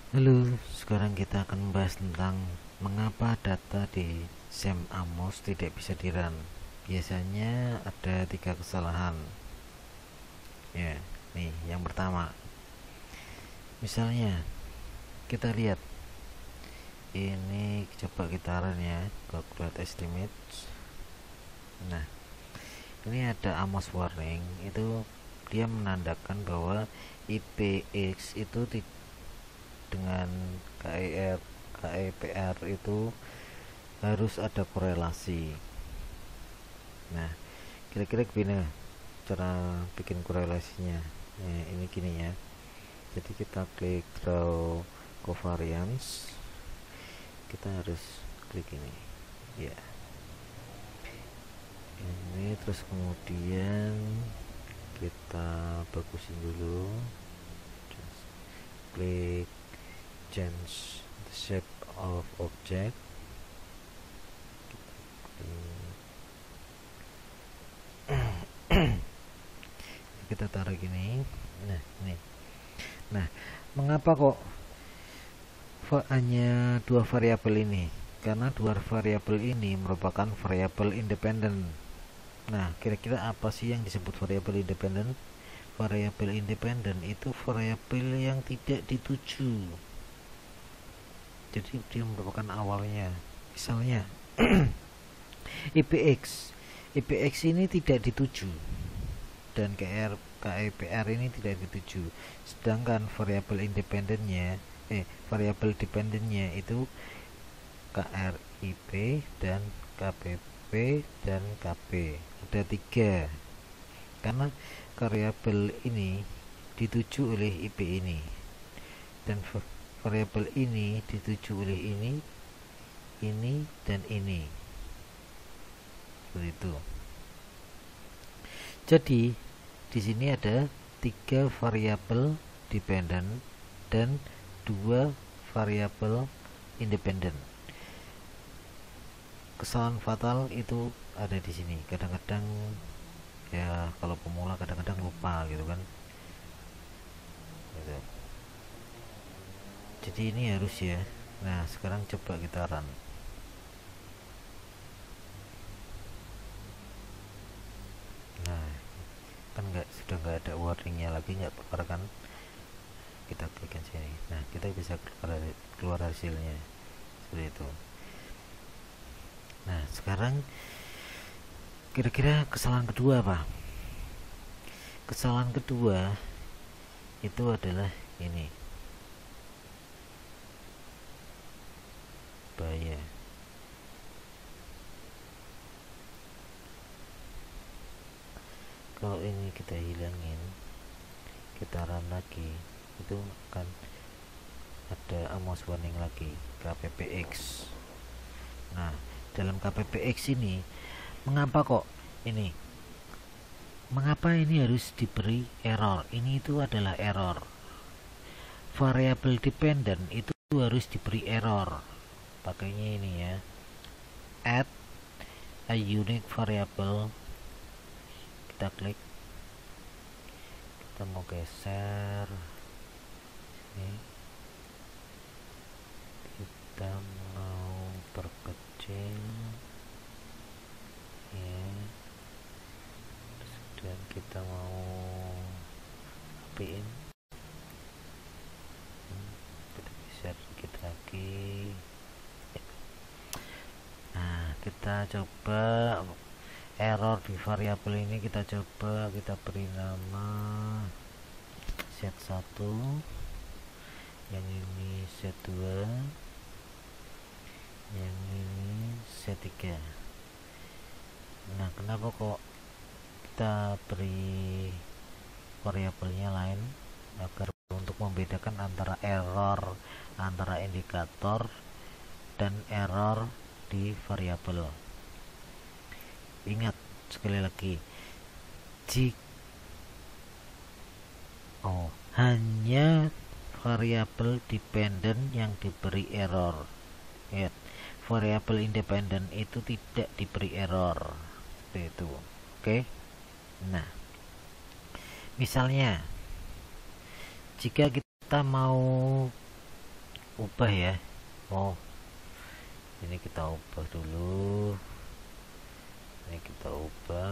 Halo, sekarang kita akan membahas tentang mengapa data di SEM Amos tidak bisa di-run. Biasanya ada 3 kesalahan. Ya, nih yang pertama. Misalnya, kita lihat ini, coba kita run ya, calculate estimate. Nah, ini ada Amos warning, itu dia menandakan bahwa IPX itu dengan KEPR itu harus ada korelasi. Nah, kira-kira gini cara bikin korelasinya. Nah, ini gini ya. Jadi kita klik draw covariance. Kita harus klik ini. Ya. Ini terus kemudian kita bagusin dulu. Just klik change the shape of object. Kita taruh gini. Nah, ini. Nah, mengapa kok hanya dua variabel ini? Karena dua variabel ini merupakan variabel independen. Nah, kira-kira apa sih yang disebut variabel independen? Variabel independen itu variabel yang tidak dituju. Jadi dia merupakan awalnya. Misalnya IPX ini tidak dituju dan KEPR ini tidak dituju. Sedangkan variabel independennya variabel dependennya itu KRIP dan KPP dan KP. Ada 3. Karena variabel ini dituju oleh IP ini dan variabel ini dituju oleh ini dan ini. Seperti itu. Jadi di sini ada 3 variabel dependent dan 2 variabel independen. Kesalahan fatal itu ada di sini. Kadang-kadang ya kalau pemula kadang-kadang lupa gitu kan. Gitu. Jadi ini harus ya. Nah, sekarang coba kita run. Nah, kan sudah nggak ada warningnya lagi, nggak keluar kan. Kita klikkan sini. Nah, kita bisa keluar hasilnya seperti itu. Nah, sekarang kira-kira kesalahan kedua apa? Kesalahan kedua itu adalah ini, bahaya. Kalau ini kita hilangin, kita run lagi, itu akan ada Amos warning lagi, KPPX. Nah, dalam KPPX ini mengapa ini harus diberi error? Ini itu adalah error. Variabel dependent itu harus diberi error. Pakainya ini ya. Add a unique variable. Kita klik. Kita mau geser. Ini. Kita mau perkecil. Ya. Dan kita mau rapiin. Kita geser sedikit lagi. Nah, kita coba error di variabel ini, kita coba kita beri nama set1, yang ini set2, yang ini set3. Nah, kenapa kok kita beri variabelnya lain? Agar untuk membedakan antara error antara indikator dan error di variabel. Ingat sekali lagi, hanya variabel dependent yang diberi error. Lihat, variabel independen itu tidak diberi error. Seperti itu. Oke. Nah, misalnya jika kita mau ubah ya. Oh, ini kita ubah dulu, ini kita ubah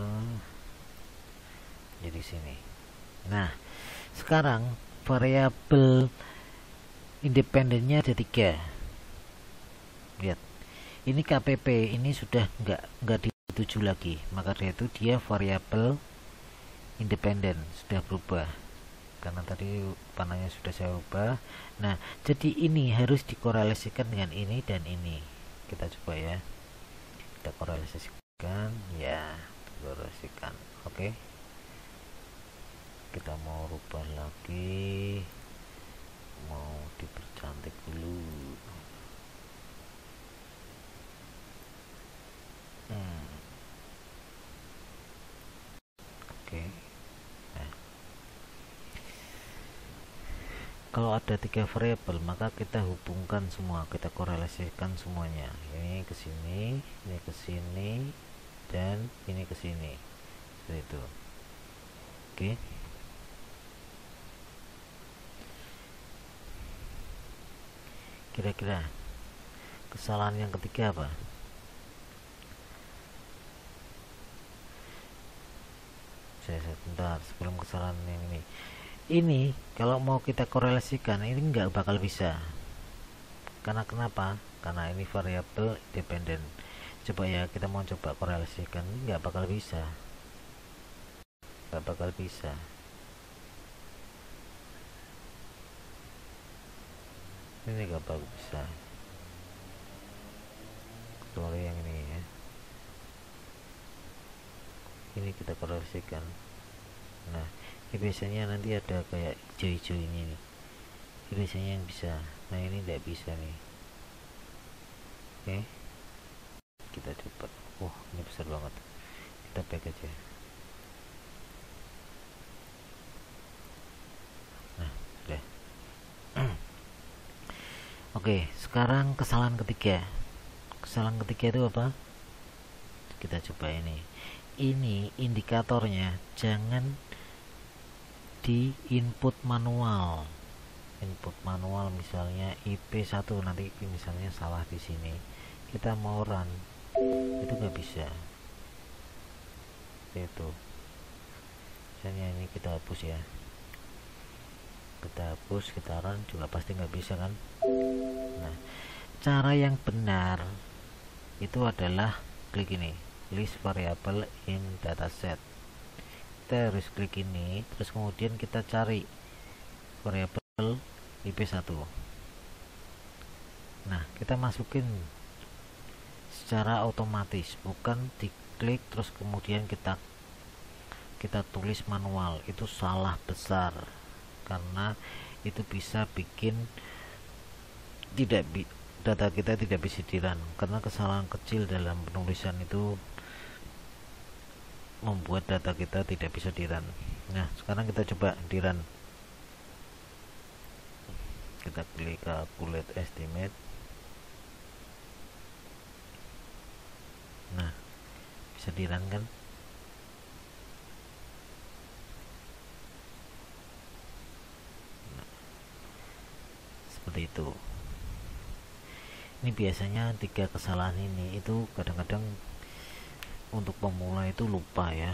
jadi sini. Nah, sekarang variabel independennya ada 3. Lihat, ini KPP ini sudah nggak dituju lagi, maka dari itu dia variabel independen, sudah berubah karena tadi panahnya sudah saya ubah. Nah, jadi ini harus dikorelasikan dengan ini dan ini. Kita coba ya, kita korelasikan ya, korelasikan. Oke, kita mau rubah lagi, mau dipercantik dulu. Oke. Nah, kalau ada 3 variabel, maka kita hubungkan semua, kita korelasikan semuanya. Ini ke sini, ini ke sini, dan ini ke sini. Seperti itu. Oke. Kira-kira kesalahan yang ketiga apa? Saya sebentar sebelum kesalahan yang ini kalau mau kita korelasikan ini nggak bakal bisa. Karena kenapa? Karena ini variabel dependen. Coba ya, kita mau coba korelasikan, nggak bakal bisa, nggak bakal bisa. Ini nggak bakal bisa, kecuali yang ini ya. Ini kita korelasikan. Nah, ini biasanya nanti ada kayak hijau-hijau ini nih. Ini biasanya yang bisa. Nah, ini tidak bisa nih. Oke, kita coba. Wah, ini besar banget. Kita back aja. Nah, sudah. Oke, sekarang kesalahan ketiga. Kesalahan ketiga itu apa? Kita coba ini. Ini indikatornya jangan di input manual. Input manual misalnya IP1, nanti misalnya salah di sini. Kita mau run itu nggak bisa. Itu. Misalnya ini kita hapus ya. Kita hapus, kita run juga pasti nggak bisa kan. Nah, cara yang benar itu adalah klik ini, list variable in dataset. Kita harus klik ini, terus kemudian kita cari variabel IP1. Nah, kita masukin secara otomatis, bukan diklik terus kemudian kita tulis manual. Itu salah besar, karena itu bisa bikin data kita tidak bisa di-run, karena kesalahan kecil dalam penulisan itu membuat data kita tidak bisa di-run. Nah, sekarang kita coba di-run. Kita klik calculate estimate. Nah, bisa di-run kan? Nah, seperti itu. Ini biasanya 3 kesalahan ini itu kadang-kadang untuk pemula itu lupa ya.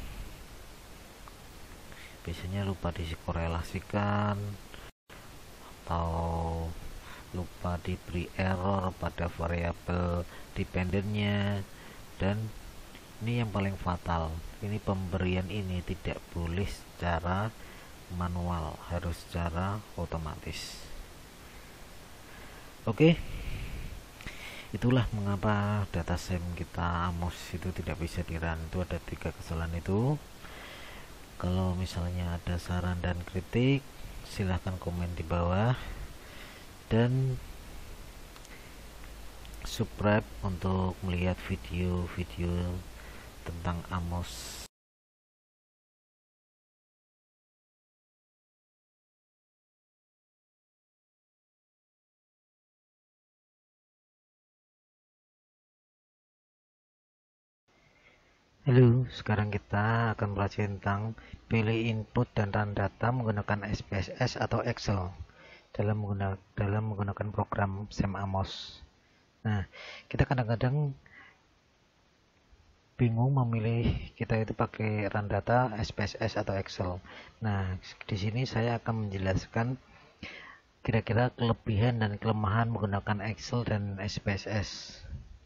Biasanya lupa dikorelasikan atau lupa diberi error pada variabel dependennya, dan ini yang paling fatal. Ini pemberian ini tidak boleh secara manual, harus secara otomatis. Oke, itulah mengapa data sim kita Amos itu tidak bisa di-run. Itu ada 3 kesalahan itu. Kalau misalnya ada saran dan kritik, silahkan komen di bawah, dan subscribe untuk melihat video-video tentang Amos. Halo, sekarang kita akan belajar tentang pilih input dan run data menggunakan SPSS atau Excel. dalam menggunakan program Sam Amos. Nah, kita kadang-kadang bingung memilih kita itu pakai run data, SPSS atau Excel. Nah, di sini saya akan menjelaskan kira-kira kelebihan dan kelemahan menggunakan Excel dan SPSS.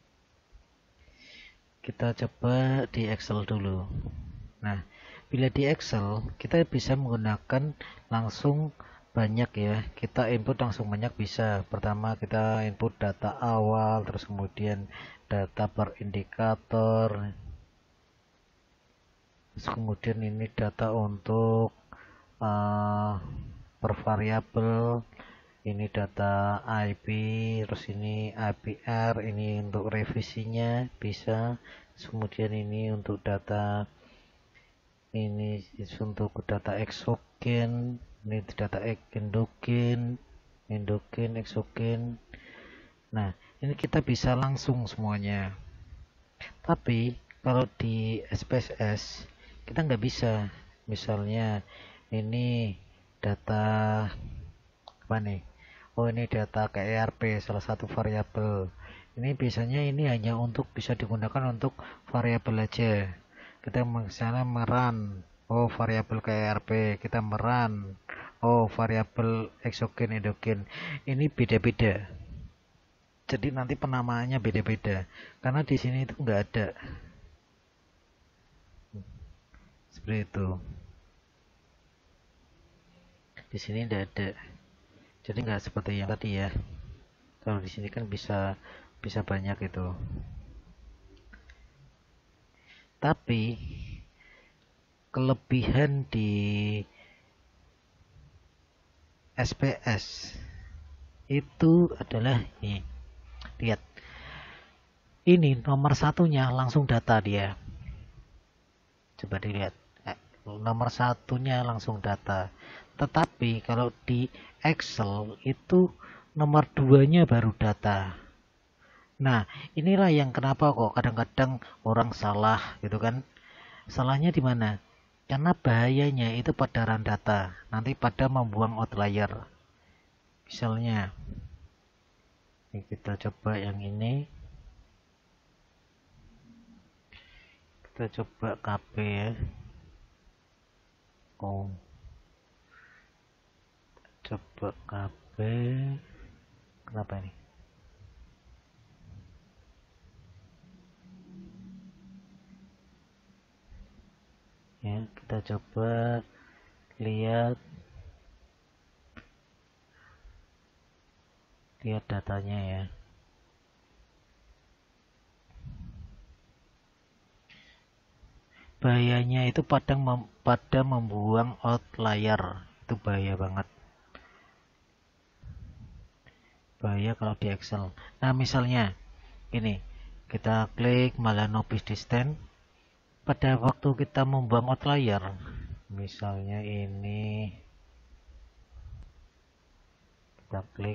Kita coba di Excel dulu. Nah, bila di Excel kita bisa menggunakan langsung banyak ya, kita input langsung banyak bisa. Pertama kita input data awal, terus kemudian data per indikator, terus kemudian ini data untuk per variabel, ini data IP, terus ini IPR, ini untuk revisinya bisa. Terus kemudian ini untuk data, ini untuk data exogen, ini data endogen, exogen. Nah, ini kita bisa langsung semuanya. Tapi kalau di SPSS kita nggak bisa. Misalnya ini data apa nih? Oh, ini data KERP, salah satu variabel. Ini biasanya ini hanya untuk bisa digunakan untuk variabel aja. Kita misalnya meran, oh variabel KERP, kita meran, oh variabel exogen endogen. Ini beda-beda. Jadi nanti penamaannya beda-beda. Karena di sini itu nggak ada. Seperti itu. Di sini nggak ada. Jadi nggak seperti yang tadi ya. Kalau di sini kan bisa banyak itu. Tapi kelebihan di SPS itu adalah ini. Lihat. Ini nomor satunya langsung data dia. Coba dilihat. Nomor satunya langsung data. Tetapi kalau di Excel itu nomor 2-nya baru data. Nah, inilah yang kenapa kok kadang-kadang orang salah gitu kan. Salahnya di mana? Karena bahayanya itu pada run data, nanti pada membuang outlier. Misalnya, ini kita coba yang ini. Kita coba KP ya. Oh. Coba KP. Kenapa ini? Ya, kita coba lihat datanya ya. Bahayanya itu pada membuang outlier. Itu bahaya banget. Bahaya kalau di Excel. Nah, misalnya ini kita klik Malanopis Distance. Pada waktu kita membuang outlier, misalnya ini kita klik,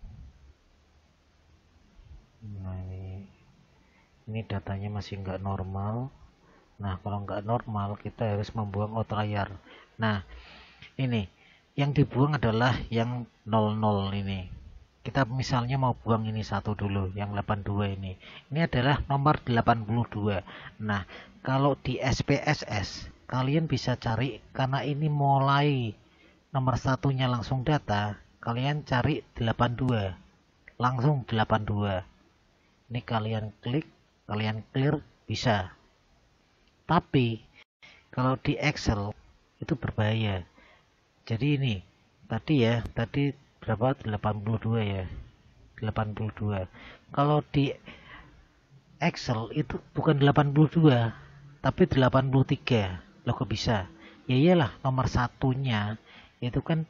nah ini datanya masih nggak normal. Nah, kalau nggak normal kita harus membuang outlier. Nah, ini yang dibuang adalah yang 00 ini. Kita misalnya mau buang ini satu dulu, yang 82 ini. Ini adalah nomor 82. Nah, kalau di SPSS kalian bisa cari, karena ini mulai nomor satunya langsung data, kalian cari 82, langsung 82. Ini kalian klik, kalian clear, bisa. Tapi kalau di Excel itu berbahaya. Jadi ini tadi berapa? 82 ya. 82. Kalau di Excel itu bukan 82, tapi 83. Loh kok bisa? Ya iyalah, nomor satunya itu kan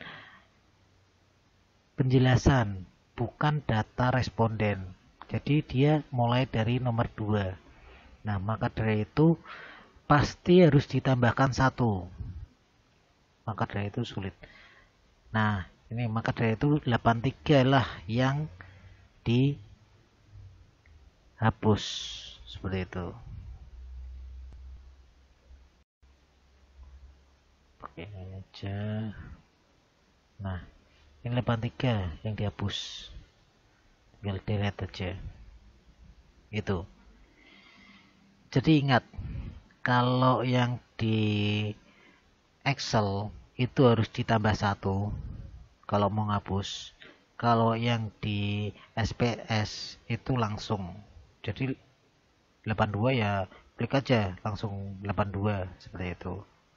penjelasan, bukan data responden. Jadi dia mulai dari nomor 2. Nah, maka dari itu pasti harus ditambahkan 1. Maka dari itu sulit. Nah, ini maka dari itu 83 lah yang dihapus seperti itu. Pakai aja. Nah, Ini 83 yang dihapus, tinggal delete aja. Itu. Jadi ingat, kalau yang di Excel itu harus ditambah 1 kalau mau ngapus. Kalau yang di SPS itu langsung. Jadi 82 ya klik aja langsung 82 seperti itu.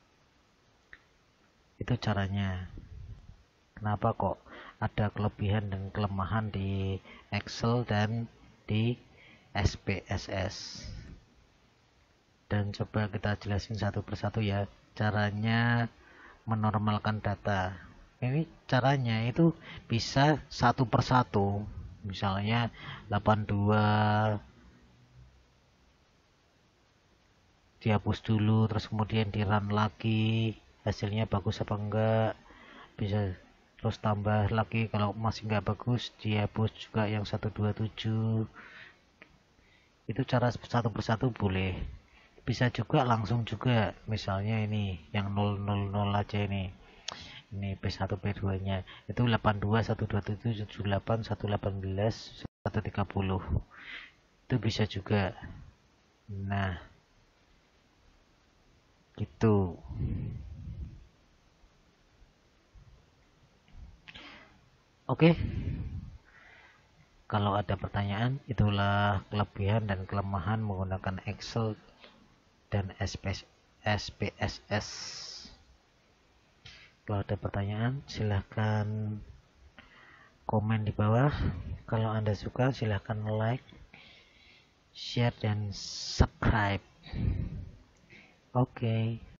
Itu caranya. Kenapa kok ada kelebihan dan kelemahan di Excel dan di SPSS? Dan coba kita jelasin satu persatu ya, caranya menormalkan data. Ini caranya itu bisa satu persatu, misalnya 82 dihapus dulu, terus kemudian di run lagi, hasilnya bagus apa enggak, bisa terus tambah lagi, kalau masih enggak bagus dihapus juga yang 127. Itu cara satu persatu boleh. Bisa juga langsung juga, misalnya ini yang 000 aja ini P1 P2 nya itu 82 127 78 118 130, itu bisa juga. Nah gitu. Oke, kalau ada pertanyaan, itulah kelebihan dan kelemahan menggunakan Excel dan SPSS. Kalau ada pertanyaan, silahkan komen di bawah. Kalau Anda suka, silahkan like, share, dan subscribe. Oke.